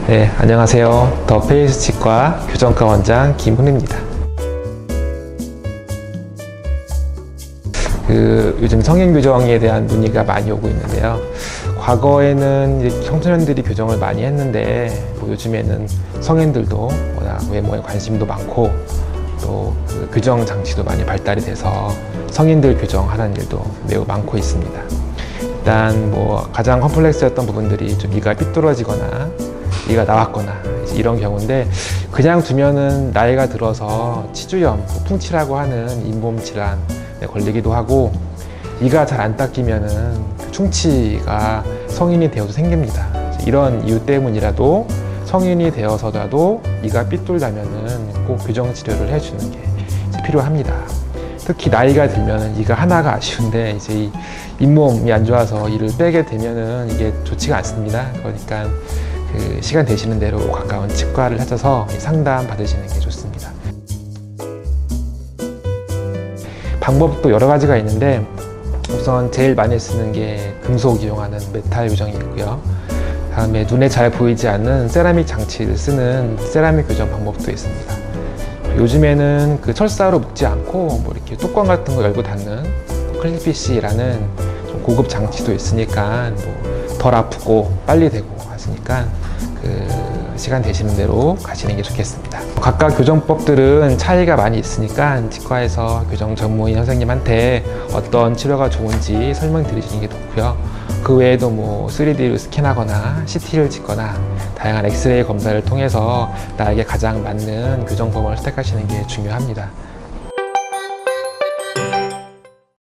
네, 안녕하세요. 더 페이스 치과 교정과 원장 김훈입니다. 요즘 성인 교정에 대한 문의가 많이 오고 있는데요. 과거에는 이제 청소년들이 교정을 많이 했는데 요즘에는 성인들도 워낙 외모에 관심도 많고 또 교정 장치도 많이 발달이 돼서 성인들 교정하는 일도 매우 많고 있습니다. 일단 가장 컴플렉스였던 부분들이 좀 이가 삐뚤어지거나 이가 나왔거나 이런 경우인데, 그냥 두면은 나이가 들어서 치주염, 풍치라고 하는 잇몸 질환에 걸리기도 하고, 이가 잘 안 닦이면은 충치가 성인이 되어도 생깁니다. 이런 이유 때문이라도 성인이 되어서라도 이가 삐뚤다면은 꼭 교정 치료를 해주는 게 필요합니다. 특히 나이가 들면은 이가 하나가 아쉬운데 이제 이 잇몸이 안 좋아서 이를 빼게 되면은 이게 좋지가 않습니다. 그러니까 시간 되시는 대로 가까운 치과를 찾아서 상담 받으시는 게 좋습니다. 방법도 여러 가지가 있는데, 우선 제일 많이 쓰는 게 금속 이용하는 메탈 교정이 있고요. 다음에 눈에 잘 보이지 않는 세라믹 장치를 쓰는 세라믹 교정 방법도 있습니다. 요즘에는 철사로 묶지 않고 이렇게 뚜껑 같은 거 열고 닫는 클리피쉬라는 좀 고급 장치도 있으니까 덜 아프고 빨리 되고 하시니까 시간 되시는 대로 가시는 게 좋겠습니다. 각각 교정법들은 차이가 많이 있으니까 치과에서 교정 전문의 선생님한테 어떤 치료가 좋은지 설명드리시는 게 좋고요. 그 외에도 3D로 스캔하거나 CT를 찍거나 다양한 엑스레이 검사를 통해서 나에게 가장 맞는 교정법을 선택하시는 게 중요합니다.